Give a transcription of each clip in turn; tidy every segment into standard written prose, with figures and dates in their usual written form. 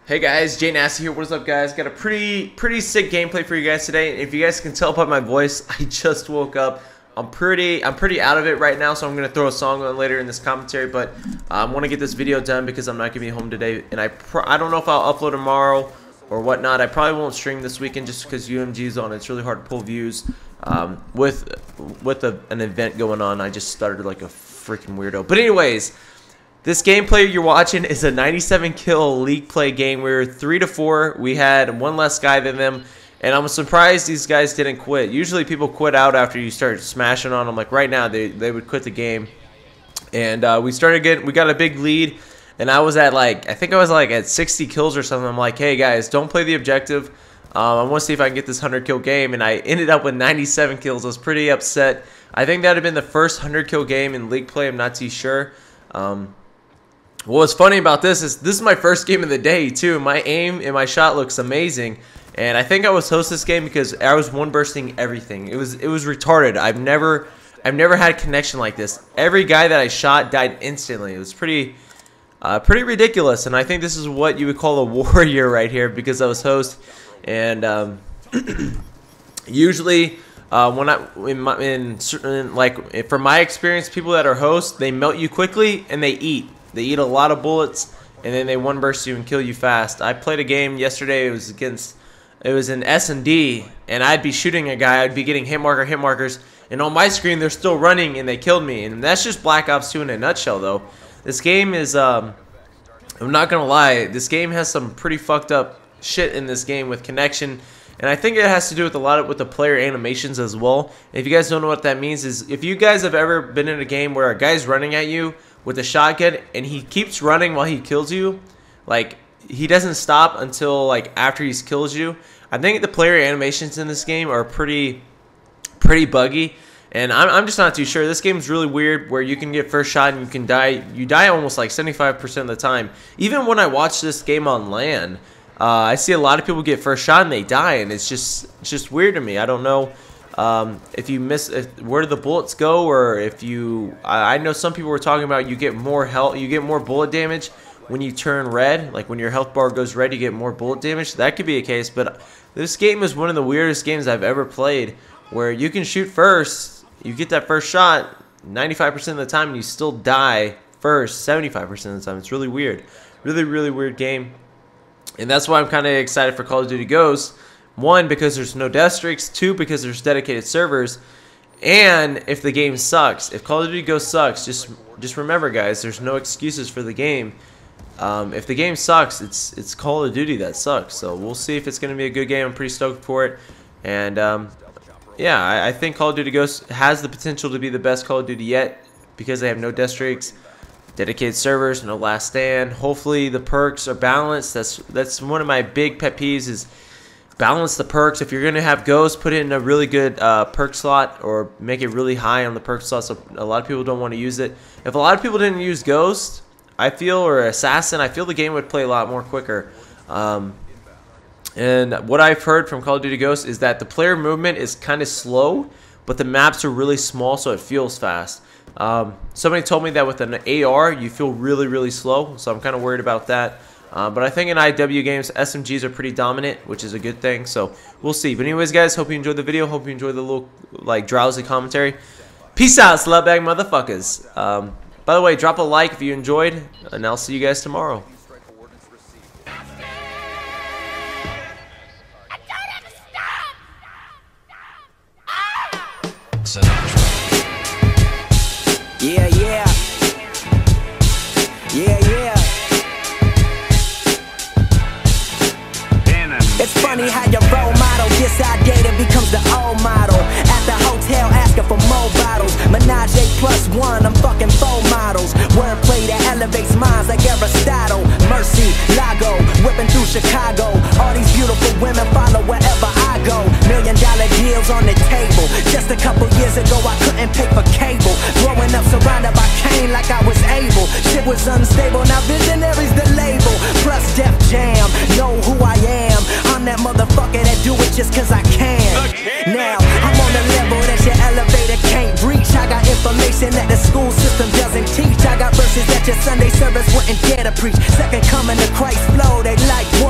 Hey guys, Jay Nasty here. What is up, guys? Got a pretty sick gameplay for you guys today. If you guys can tell by my voice, I just woke up. I'm pretty out of it right now, so I'm gonna throw a song on later in this commentary. But I want to get this video done because I'm not gonna be home today, and I don't know if I'll upload tomorrow or whatnot. I probably won't stream this weekend just because UMG's on. It's really hard to pull views with an event going on. I just started like a freaking weirdo. But anyways. This gameplay you're watching is a 97 kill league play game. We were 3-4. We had one less guy than them, and I'm surprised these guys didn't quit. Usually people quit out after you start smashing on them. Like right now, they would quit the game. And we got a big lead, and I was at I think I was at 60 kills or something. I'm like, hey guys, don't play the objective. I want to see if I can get this 100 kill game, and I ended up with 97 kills. I was pretty upset. I think that would have been the first 100 kill game in league play. I'm not too sure. What's funny about this is my first game of the day too. My aim and my shot looks amazing, and I think I was host this game because I was one bursting everything. It was retarded. I've never had connection like this. Every guy that I shot died instantly. It was pretty ridiculous, and I think this is what you would call a warrior right here because I was host. And usually from my experience, people that are hosts, they melt you quickly and they eat. They eat a lot of bullets, and then they one burst you and kill you fast. I played a game yesterday. It was in S&D, and I'd be shooting a guy. I'd be getting hit markers, and on my screen they're still running, and they killed me. And that's just Black Ops 2 in a nutshell, though. This game is, I'm not gonna lie, this game has some pretty fucked up shit in this game with connection. And I think it has to do with a lot with the player animations as well. And if you guys don't know what that means, is if you guys have ever been in a game where a guy's running at you with a shotgun and he keeps running while he kills you, like he doesn't stop until after he kills you. I think the player animations in this game are pretty buggy, and I'm just not too sure. This game is really weird where you can get first shot and you can die. You die almost like 75% of the time. Even when I watch this game on LAN, I see a lot of people get first shot and they die, and it's just weird to me. I don't know if you miss where do the bullets go, or if you I know some people were talking about you get more health, you get more bullet damage when you turn red. Like when your health bar goes red, you get more bullet damage. That could be a case, but this game is one of the weirdest games I've ever played, where you can shoot first, you get that first shot 95% of the time, and you still die first 75% of the time. It's really weird, really weird game. And that's why I'm kind of excited for Call of Duty Ghosts. One, because there's no death streaks. Two, because there's dedicated servers. And if the game sucks, if Call of Duty Ghosts sucks, just remember, guys, there's no excuses for the game. If the game sucks, it's Call of Duty that sucks. So we'll see if it's going to be a good game. I'm pretty stoked for it. And yeah, I think Call of Duty Ghosts has the potential to be the best Call of Duty yet because they have no death streaks, dedicated servers, no last stand. Hopefully the perks are balanced. That's one of my big pet peeves, is balance the perks. If you're gonna have Ghost, put it in a really good perk slot, or make it really high on the perk slot, so a lot of people don't want to use it. If a lot of people didn't use Ghost, I feel, or Assassin, I feel the game would play a lot more quicker. And what I've heard from Call of Duty Ghosts is that the player movement is kind of slow, but the maps are really small, so it feels fast. Somebody told me that with an AR you feel really slow, so I'm kind of worried about that. But I think in IW games SMGs are pretty dominant, which is a good thing, so we'll see. But anyways, guys, hope you enjoyed the video. Hope you enjoyed the little drowsy commentary. Peace out, slutbag motherfuckers. By the way, drop a like if you enjoyed, and I'll see you guys tomorrow. Yeah. It's funny how your role model gets outdated, becomes the old model. At the hotel asking for more bottles. Menage a plus one, I'm fucking 4 models. Wordplay that elevates minds like Aristotle. Mercy, Lago, whipping through Chicago. All these beautiful women follow wherever I go. $1 million deals on the table. Just a couple years ago I couldn't pay for cable. Growing up surrounded by Kane like I was able. Shit was unstable, now Visionary's the label. Plus Def Jam, know who I am. I'm that motherfucker that do it just cause I can. Now, I'm on the level that your elevator can't reach. I got information that the school system doesn't teach. I got verses that your Sunday service wouldn't dare to preach. Second coming to Christ flow, they like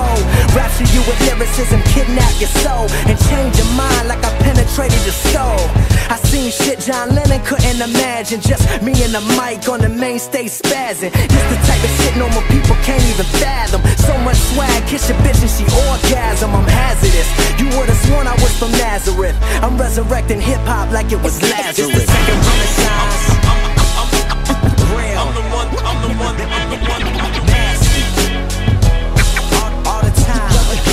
Torture you with lyricism, kidnap your soul, and change your mind like I penetrated your skull. I seen shit John Lennon couldn't imagine, just me and the mic on the main stage spazzing. It's the type of shit normal people can't even fathom. So much swag, kiss your bitch and she orgasm. I'm hazardous, you would've sworn I was from Nazareth. I'm resurrecting hip-hop like it was Lazarus. It's the second renaissance. Real. I'm the one, I'm the one, I'm the one, I'm the nasty. All the time.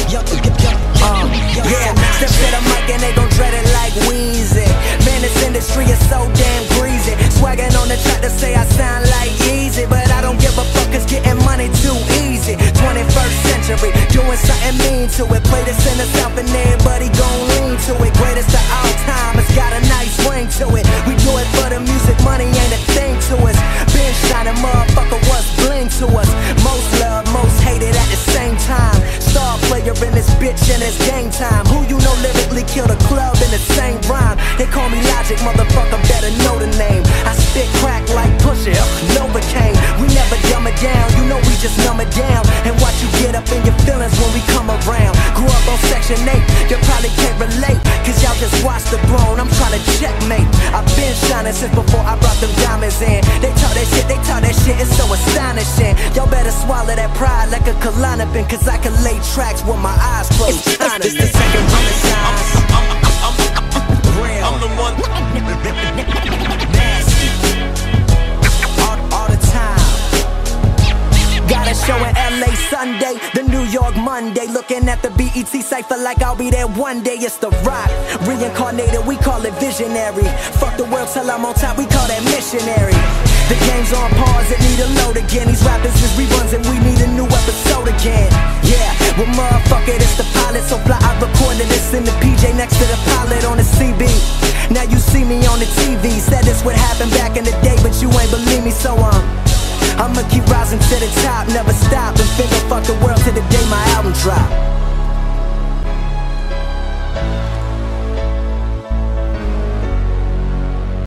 Yeah, step to the mic and they gon' dread it like Weezy. Man, this industry is so damn greasy. Swagging on the track to say I sound like Easy, but I don't give a fuck, cause getting money too easy. 21st century, doing something mean to it. Play this in the South and everybody gon' lean to it. Greatest of all time, it's got a nice ring to it. We do it for the music, money ain't a thing to us. Been shining, motherfucker, what's bling to us? Most love, most hated at the same time. Star player in this bitch and it's game time. Who you know lyrically kill the club in the same rhyme? They call me Logic, motherfucker, better know the name. I spit crack like Pusha, Novocaine. We never dumb it down, you know we just numb it down. And watch you get up in your feelings when we come around. Grew up on Section 8, you probably can't relate, cause y'all just watch the throne, I'm trying to checkmate. I've been shining since before I brought them diamonds in. They talk that shit, it's so astonishing. Y'all better swallow that pride like a Klonopin, cause I can lay tracks with my eyes closed. It's the second renaissance. Real. I'm the one. Nasty. All the time. Got a show in LA Sunday, the New York Monday. Looking at the BET cypher like I'll be there one day. It's The Rock, reincarnated, we call it visionary. Fuck the world till I'm on top, we call that missionary. The game's on pause, it need a load again. These rappers is reruns and we need a new episode again. Yeah, well motherfucker, it's the pilot. So fly, I recorded this in the PJ next to the pilot on the CB. Now you see me on the TV. Said this would happen back in the day, but you ain't believe me, so I'ma keep rising to the top, never stop, and finger fuck the world till the day my album drop.